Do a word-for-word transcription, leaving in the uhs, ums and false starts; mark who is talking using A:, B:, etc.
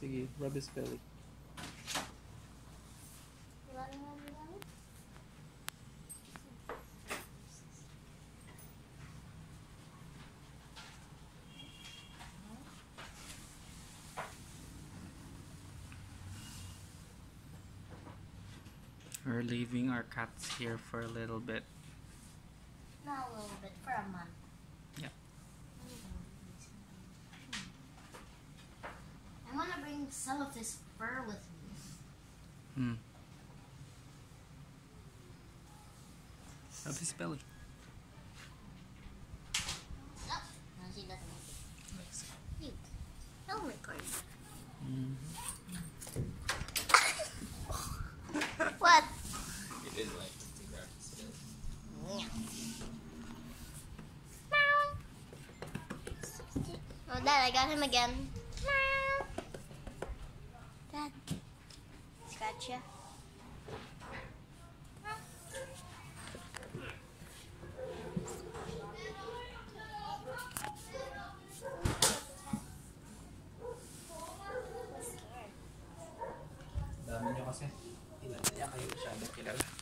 A: Sige, rub his belly. We're leaving our cats here for a little bit.
B: Not a little bit, for a month.
A: Yeah.
B: I want to bring some of this fur with me.
A: Hmm. Rub his belly.
B: No, no, she doesn't like it. Cute. Don't record.
A: Mm-hmm.
B: What?
C: He didn't like to grab his belly.
B: Oh, Dad, I got him again. Dad, scratch ya.
A: Dami nyo kasi. Ilan niya kayo masyadong kilala.